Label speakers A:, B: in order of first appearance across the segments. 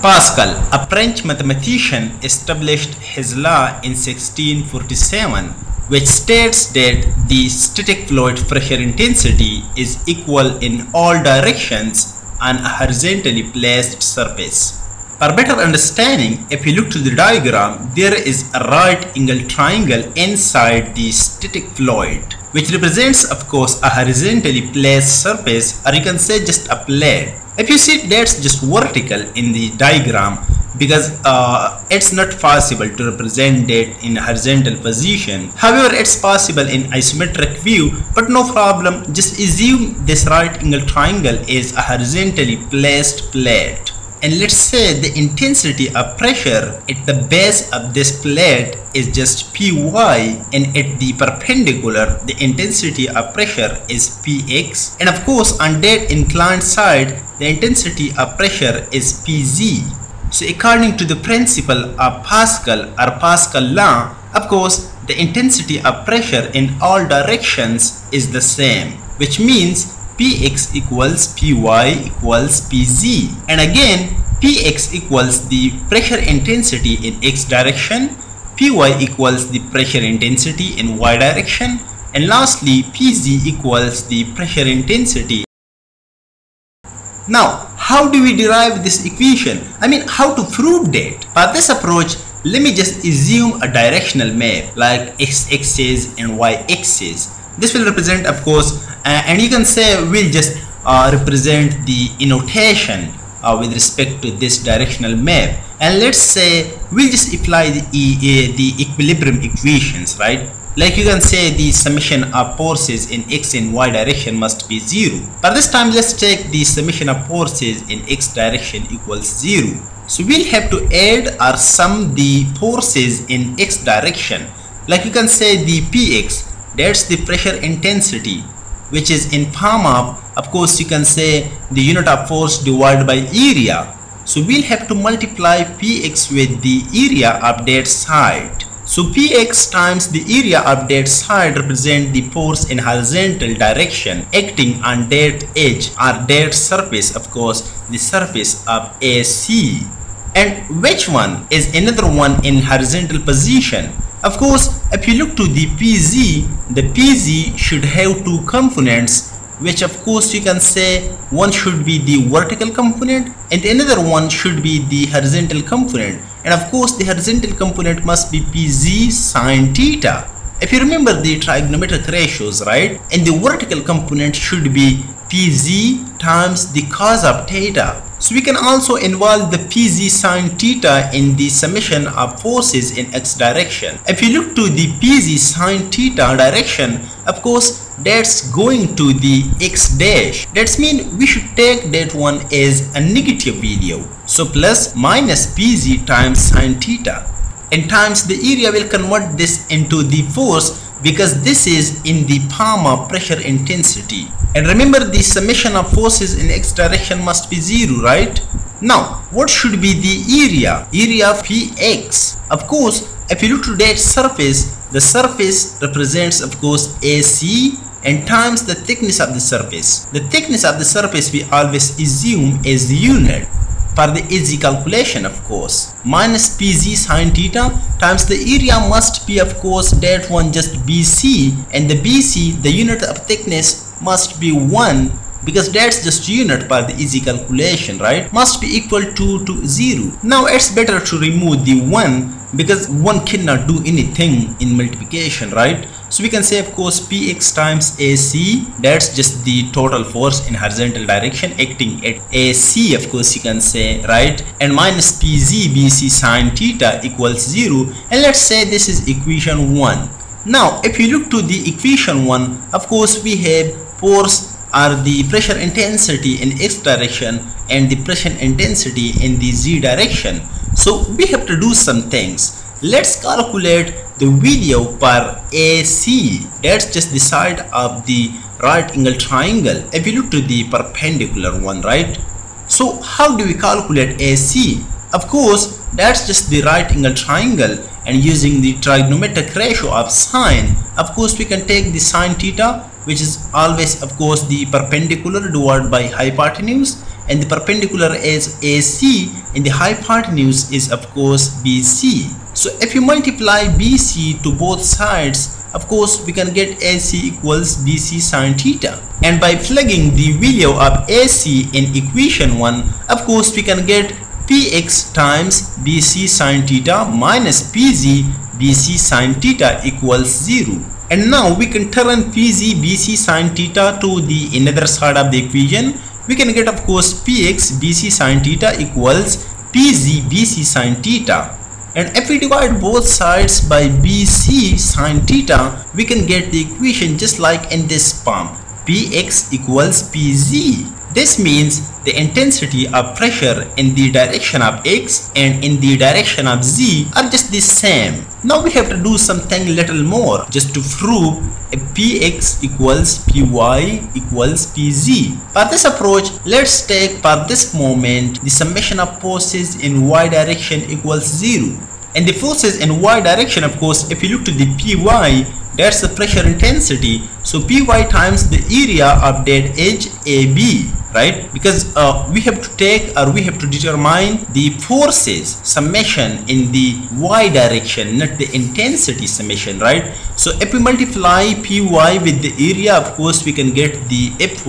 A: Pascal, a French mathematician, established his law in 1647, which states that the static fluid pressure intensity is equal in all directions on a horizontally placed surface. For better understanding, if you look to the diagram, there is a right angle triangle inside the static fluid, which represents, of course, a horizontally placed surface, or you can say just a plate. If you see, that's just vertical in the diagram because it's not possible to represent that in a horizontal position. However, it's possible in isometric view, but no problem. Just assume this right angle triangle is a horizontally placed plate. And let's say the intensity of pressure at the base of this plate is just Py, and at the perpendicular the intensity of pressure is Px, and of course on that inclined side the intensity of pressure is Pz. So according to the principle of Pascal or Pascal law, of course the intensity of pressure in all directions is the same, which means Px equals Py equals Pz, and again Px equals the pressure intensity in x direction, Py equals the pressure intensity in y direction, and lastly Pz equals the pressure intensity. Now, how do we derive this equation? I mean, how to prove that? For this approach, let me just assume a directional map like x-axis and y-axis. This will represent, of course, and you can say we'll just represent the annotation with respect to this directional map, and let's say we'll just apply the equilibrium equations, right? Like you can say the summation of forces in x and y direction must be 0. But this time let's take the summation of forces in x direction equals 0. So we'll have to add or sum the forces in x direction. Like you can say the Px, that's the pressure intensity, which is in form of course you can say the unit of force divided by area. So we'll have to multiply Px with the area of that side. So Px times the area of that side represent the force in horizontal direction acting on that edge or that surface, of course the surface of AC. And which one is another one in horizontal position? Of course, if you look to the Pz should have two components, which of course you can say one should be the vertical component and another one should be the horizontal component. And of course the horizontal component must be Pz sine theta. If you remember the trigonometric ratios, right? And the vertical component should be Pz times the cos of theta. So we can also involve the Pz sine theta in the summation of forces in x direction. If you look to the Pz sine theta direction, of course that's going to the x dash. That means we should take that one as a negative value. So plus minus Pz times sine theta, and times the area will convert this into the force because this is in the form of pressure intensity. And remember the summation of forces in x direction must be 0, right? Now what should be the area? Area of Px. Of course if you look to that surface, the surface represents of course AC and times the thickness of the surface. The thickness of the surface we always assume as the unit for the easy calculation, of course, minus Pz sine theta times the area must be of course that one just BC, and the BC, the unit of thickness, must be 1 because that's just unit for the easy calculation, right? Must be equal to 0. Now it's better to remove the 1 because 1 cannot do anything in multiplication, right? So we can say of course Px times AC, that's just the total force in horizontal direction acting at AC, of course you can say, right? And minus Pz BC sine theta equals 0, and let's say this is equation 1. Now if you look to the equation 1, of course we have force or the pressure intensity in x direction and the pressure intensity in the z direction. So we have to do some things. Let's calculate the value per AC. That's just the side of the right angle triangle if you look to the perpendicular one, right? So how do we calculate AC? Of course that's just the right angle triangle, and using the trigonometric ratio of sine, of course we can take the sine theta, which is always of course the perpendicular divided by hypotenuse, and the perpendicular is AC and the hypotenuse is of course BC. So if you multiply BC to both sides, of course we can get AC equals BC sine theta. And by plugging the value of AC in equation 1, of course we can get Px times BC sine theta minus Pz BC sine theta equals 0. And now we can turn Pz BC sine theta to the another side of the equation. We can get of course Px BC sine theta equals Pz BC sine theta. And if we divide both sides by BC sine theta, we can get the equation just like in this form. Px equals Pz. This means the intensity of pressure in the direction of x and in the direction of z are just the same. Now we have to do something little more just to prove if Px equals Py equals Pz. For this approach, let's take for this moment the summation of forces in y direction equals 0. And the forces in y direction, of course, if you look to the Py, that's the pressure intensity. So Py times the area of that edge AB, right? Because we have to take or we have to determine the forces summation in the y direction, not the intensity summation, right? So if we multiply Py with the area, of course we can get the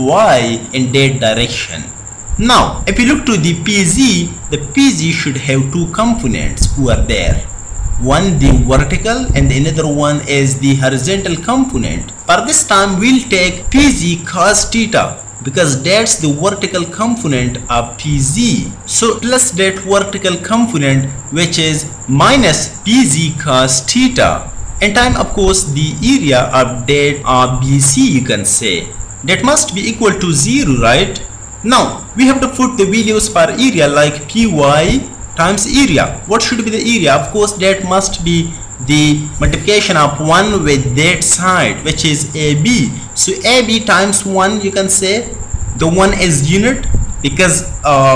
A: Fy in that direction. Now if you look to the Pz, the Pz should have two components who are there. One the vertical and another one is the horizontal component. For this time we'll take Pz cos theta because that's the vertical component of Pz. So plus that vertical component which is minus Pz cos theta. And time of course the area of that BC you can say. That must be equal to 0, right? Now we have to put the values for area like Py times area. What should be the area? Of course that must be the multiplication of 1 with that side which is AB. So AB times 1 you can say. The 1 is unit because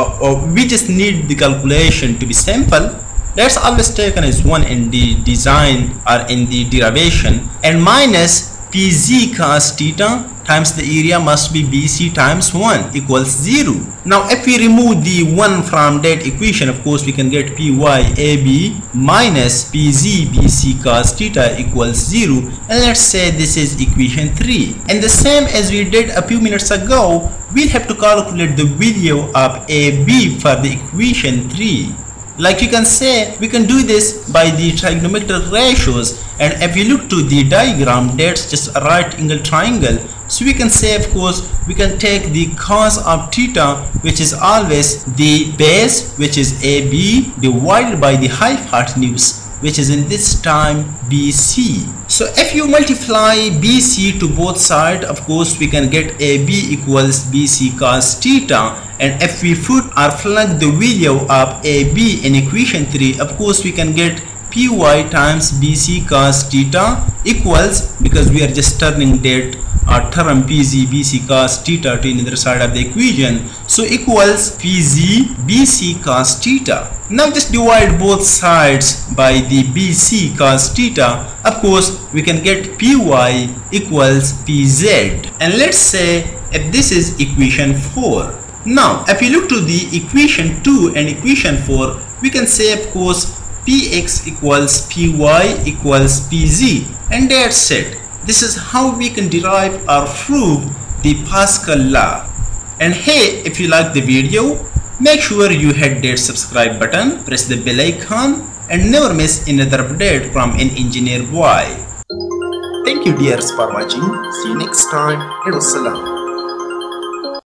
A: we just need the calculation to be simple. That's always taken as 1 in the design or in the derivation, and minus Pz cos theta times the area must be BC times 1 equals 0. Now if we remove the 1 from that equation, of course we can get Py AB minus Pz BC cos theta equals 0, and let's say this is equation 3. And the same as we did a few minutes ago, we'll have to calculate the value of AB for the equation 3. Like you can say, we can do this by the trigonometric ratios, and if you look to the diagram, that's just a right angle triangle. So we can say, of course, we can take the cos of theta, which is always the base, which is AB, divided by the hypotenuse, which is in this time BC. So if you multiply BC to both sides, of course we can get AB equals BC cos theta. And if we put or plug the value of AB in equation 3, of course we can get Py times BC cos theta equals, because we are just turning that term Pz BC cos theta to another side of the equation, so equals Pz BC cos theta. Now just divide both sides by the BC cos theta. Of course we can get Py equals Pz, and let's say if this is equation 4. Now if you look to the equation 2 and equation 4, we can say, of course, Px equals Py equals Pz, and that's it. This is how we can derive or prove the Pascal law. And hey, if you like the video, make sure you hit that subscribe button, press the bell icon, and never miss another update from an engineer boy. Thank you dears for watching. See you next time, and wassalam.